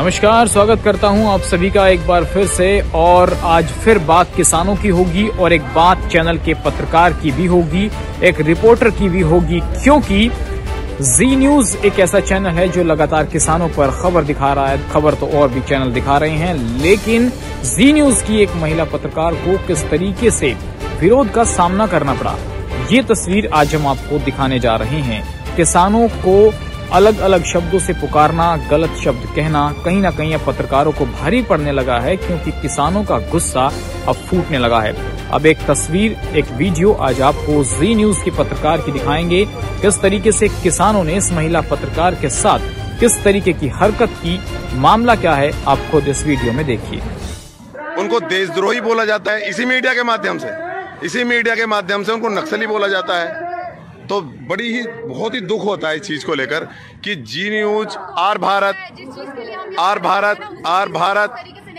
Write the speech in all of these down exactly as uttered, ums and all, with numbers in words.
नमस्कार, स्वागत करता हूं आप सभी का एक बार फिर से। और आज फिर बात किसानों की होगी और एक बात चैनल के पत्रकार की भी होगी, एक रिपोर्टर की भी होगी, क्योंकि जी न्यूज एक ऐसा चैनल है जो लगातार किसानों पर खबर दिखा रहा है। खबर तो और भी चैनल दिखा रहे हैं, लेकिन जी न्यूज की एक महिला पत्रकार को किस तरीके से विरोध का सामना करना पड़ा, ये तस्वीर आज हम आपको दिखाने जा रहे हैं। किसानों को अलग अलग शब्दों से पुकारना, गलत शब्द कहना कहीं ना कहीं अब पत्रकारों को भारी पड़ने लगा है, क्योंकि किसानों का गुस्सा अब फूटने लगा है। अब एक तस्वीर, एक वीडियो आज आपको जी न्यूज की पत्रकार की दिखाएंगे, किस तरीके से किसानों ने इस महिला पत्रकार के साथ किस तरीके की हरकत की, मामला क्या है, आप खुद इस वीडियो में देखिए। उनको देशद्रोही बोला जाता है इसी मीडिया के माध्यम से, इसी मीडिया के माध्यम से उनको नक्सली बोला जाता है। तो बड़ी ही बहुत ही दुख होता है इस चीज को लेकर कि Zee news, R Bharat, R Bharat, R Bharat,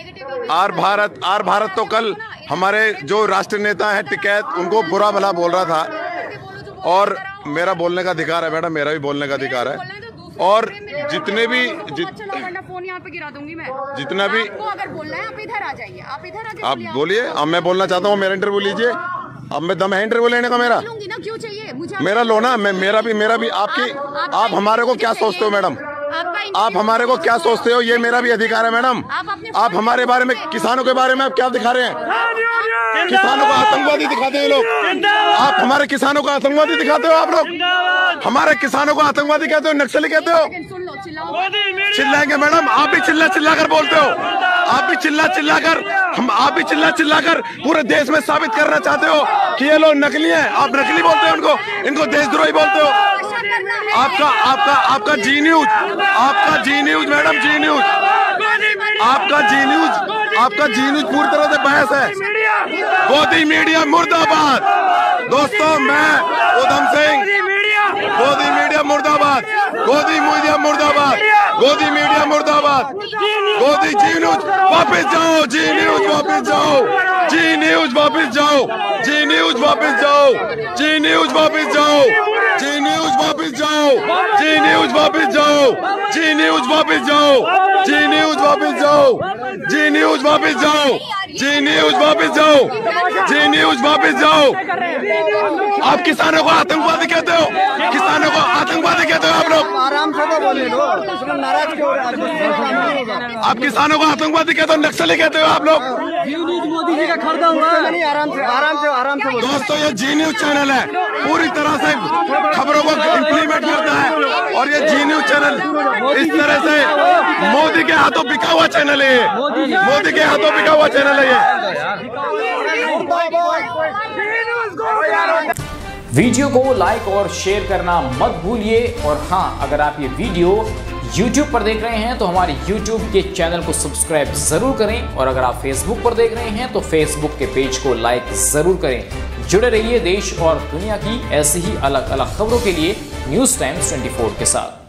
R Bharat, R Bharat तो कल हमारे जो राष्ट्रीय नेता हैं टिकैत, उनको बुरा भला बोल रहा था। और मेरा बोलने का अधिकार है मैडम, मेरा भी बोलने का अधिकार है। और जितने भी जित, फोन यहाँ पे गिरा दूंगी मैं। जितना भी आपको अगर बोलना है आप इधर आ जाइए, आप इधर आ जाइए। आप बोलिए, अब मैं बोलना चाहता हूँ, मेरा इंटरव्यू लीजिए। अब मैं दम है इंटरव्यू लेने का मेरा ना, क्यों चाहिए मुझे? मेरा लो ना, मैं मेरा भी मेरा भी आपकी आप, आप हमारे को क्या सोचते हो मैडम? आप हमारे को क्या सोचते हो? ये मेरा भी अधिकार है मैडम। आप हमारे बारे में, किसानों के बारे में आप क्या दिखा रहे हैं? किसानों को आतंकवादी दिखाते हैं लोग। आप हमारे किसानों को आतंकवादी दिखाते हो। आप लोग हमारे किसानों को आतंकवादी कहते हो, नक्सली कहते हो। चिल्लाएंगे मैडम, आप भी चिल्ला चिल्ला कर बोलते हो। आप भी चिल्ला चिल्ला कर हम आप भी चिल्ला चिल्ला कर पूरे देश में साबित करना चाहते हो कि ये लोग नकली हैं। आप नकली बोलते हो उनको, इनको देशद्रोही बोलते हो। आपका आपका आपका जी न्यूज, आपका Zee news madam, Zee news, आपका जी न्यूज, आपका जी न्यूज पूरी तरह से बहस है। गोदी मीडिया मुर्दाबाद। दोस्तों, मैं उधम सिंह, गोदी मीडिया मुर्दाबाद, गोदी मीडिया मुर्दाबाद, गोदी मीडिया मुर्दाबाद, गोदी जी न्यूज वापस जाओ, जी न्यूज वापस जाओ, जी न्यूज वापस जाओ, जी न्यूज वापस जाओ, जी न्यूज वापस जाओ, जी न्यूज वापस जाओ, जी न्यूज वापस जाओ, जी न्यूज वापस जाओ, जी न्यूज वापस जाओ, जी न्यूज वापस जाओ, जी न्यूज वापस जाओ, जी न्यूज वापस जाओ। आप किसानों को आतंकवादी कहते हो, किसानों को आतंकवादी कहते हो। आप लोग आराम से तो बोले लो, नाराज क्यों? आप किसानों को आतंकवादी कहते हो, नक्सली कहते हो। आप लोग मोदी जी का खरीदा हुआ नहीं। आराम से आराम से आराम से बोलो। दोस्तों, ये जी न्यूज चैनल है, पूरी तरह से खबरों को इम्प्लीमेंट करता है। और ये जी न्यूज चैनल इस तरह से मोदी के हाथों बिका हुआ चैनल है, मोदी के हाथों बिका हुआ चैनल है ये। वीडियो को लाइक और शेयर करना मत भूलिए। और हाँ, अगर आप ये वीडियो यूट्यूब पर देख रहे हैं तो हमारे यूट्यूब के चैनल को सब्सक्राइब जरूर करें। और अगर आप फेसबुक पर देख रहे हैं तो फेसबुक के पेज को लाइक जरूर करें। जुड़े रहिए देश और दुनिया की ऐसी ही अलग अलग खबरों के लिए न्यूज़ टाइम्स चौबीस के साथ।